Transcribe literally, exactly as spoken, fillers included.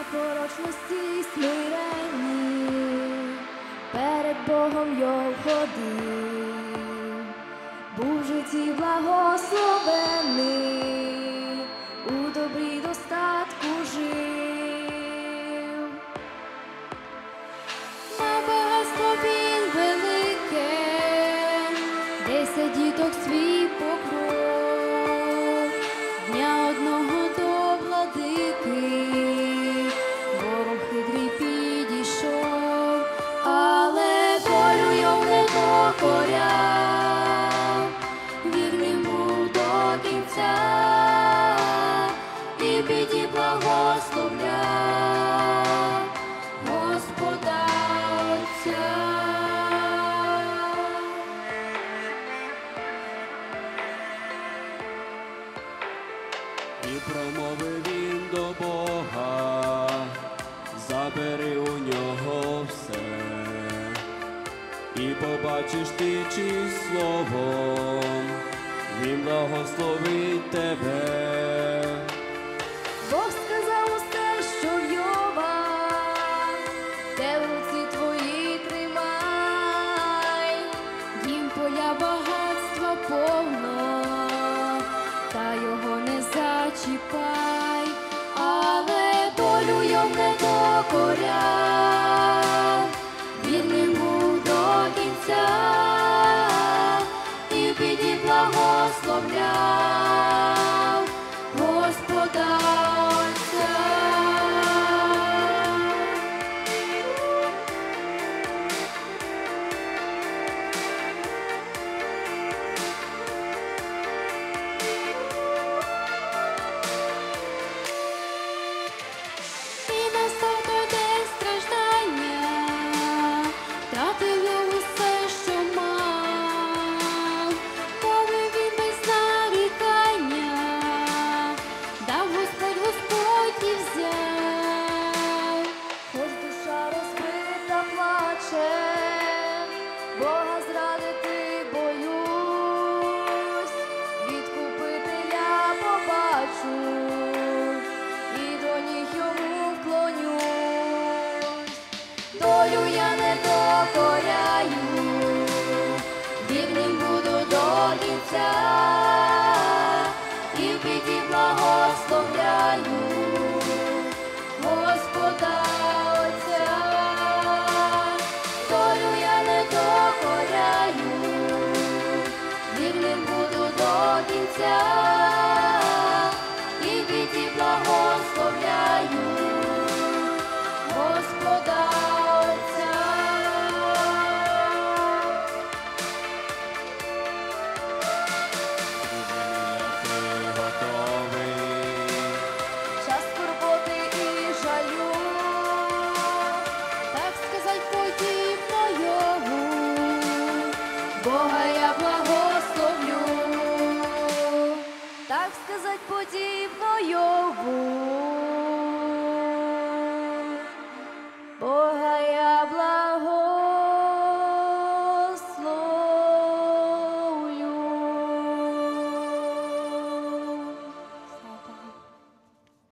непорочності й смиренні, перед Богом його ходив, був в житті благословений, у добрі достатку жив. На багатство він велике, десять діток свій покров, дня одного до владики ворог хитрий підійшов, але долю йому не докоряв, вірним був до кінця і біді благословляв Господа Отця. І промовив він до Бога: забери у нього все, і побачиш ти, чи словом він благословить тебе. Бог сказав усе, що в Йова, те в руці твої тримай, дім поля багатства повно, та його не зачіпай, але долю йому не докоряв, вірним був до кінця і в біді благословляв Господа Отця. І настав той день страждання, втратив він усе, що мав, мовив він без нарікання, дав Господь, Господь і взяв. Хоч душа розбита плаче, Бога зрадити боюсь, відкупителя побачу і до ніг йому вклонюсь. Долю я не докоряю, вірним буду до кінця і в біді благословляю